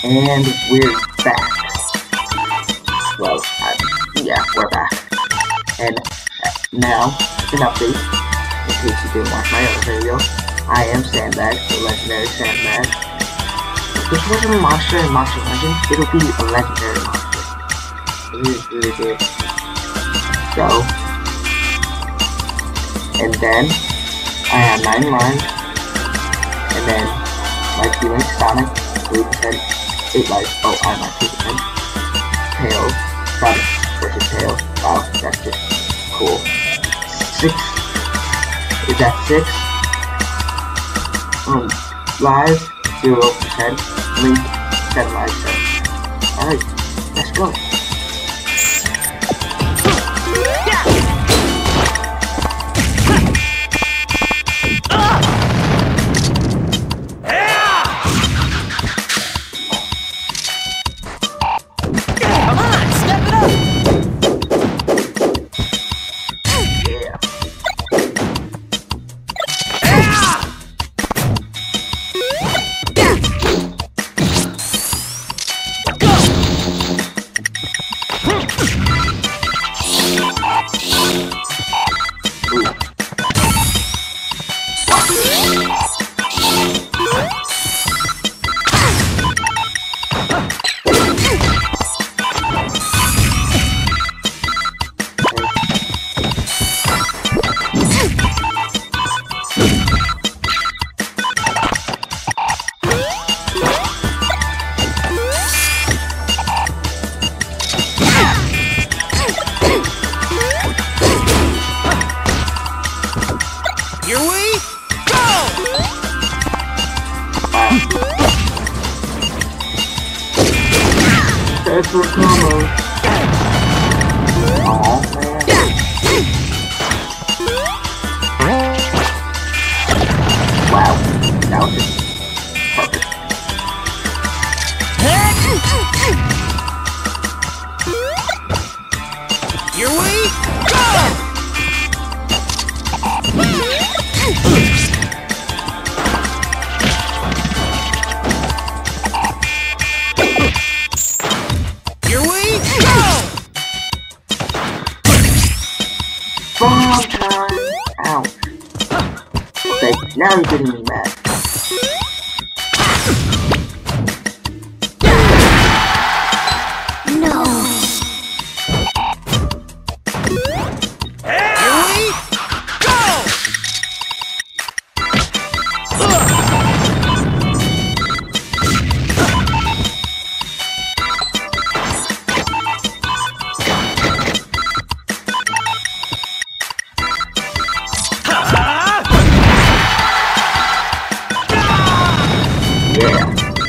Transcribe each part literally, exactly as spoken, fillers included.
And we're back. Well, uh, yeah, we're back. And uh, now, an update, in case you didn't watch my other video. I am Sandbag, the legendary Sandbag. If this wasn't a monster in Monster Legend, it'll be a legendary monster. It is really good. So, and then, I have nine lives, and then, my teammate Sonic, three percent, eight lives, oh, I'm at two percent. Tails, Sonic versus Tails, wow, that's just cool. Six, is that six? Um, lives, zero percent, Link, seven lives, seven. Alright, let's go. Here we go! That's for combo. Aw, man. Wow, that was just perfect. Here we go! Here we go! Bomb time! Ouch. Okay, now you're getting me mad. No! Here we go! Yeah.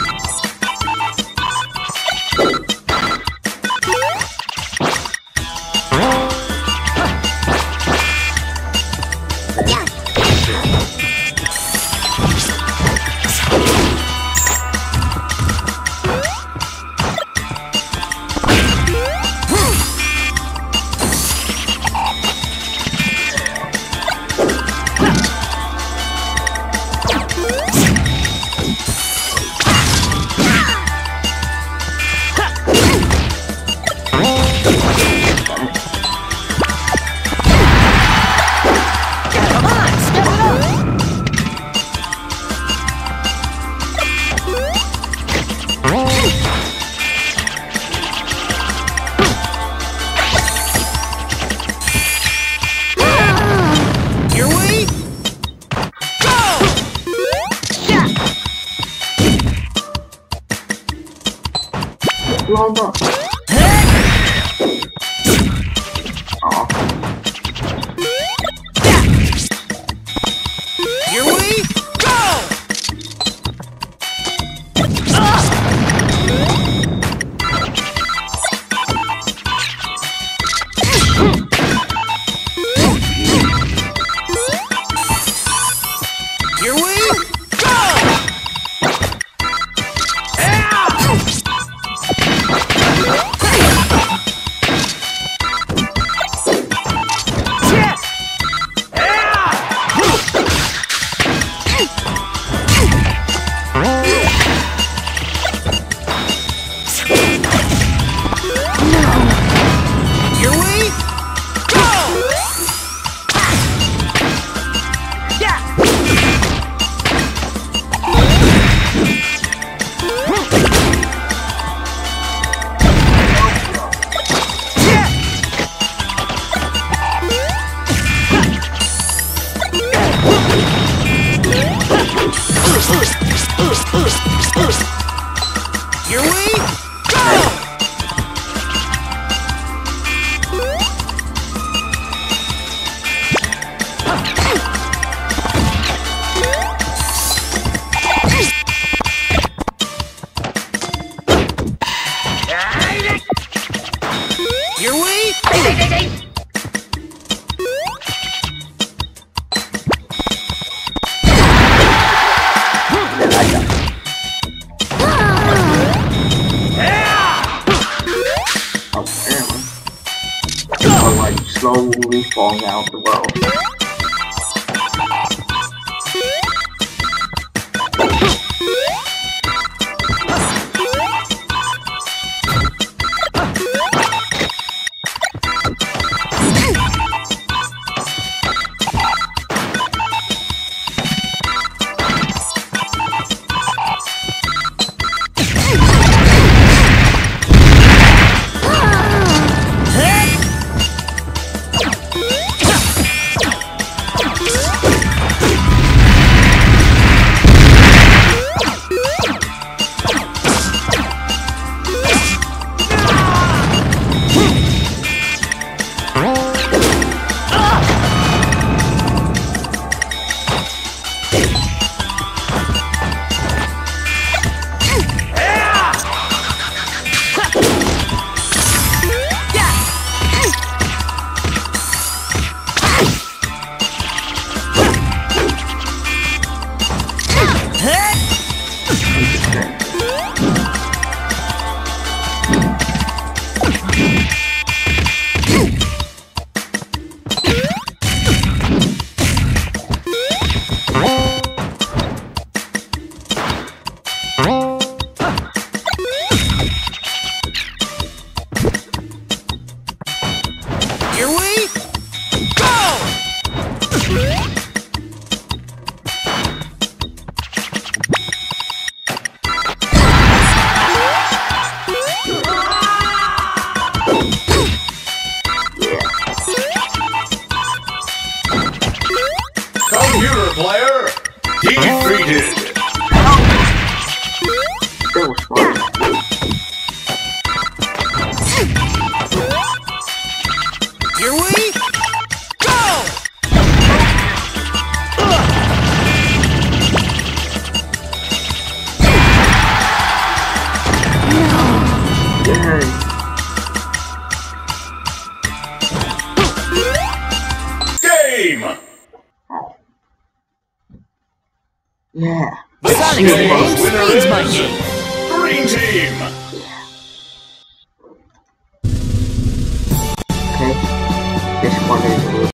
Here we go! Long up. Aw. Here we go! Here we go! Here we go! Here we Are like slowly falling out of the world. Here we go! Computer player defeated. That was fun. Here we go! Yay. Game. Yeah. Sonic Game Games winner feeds my is game. Green Team.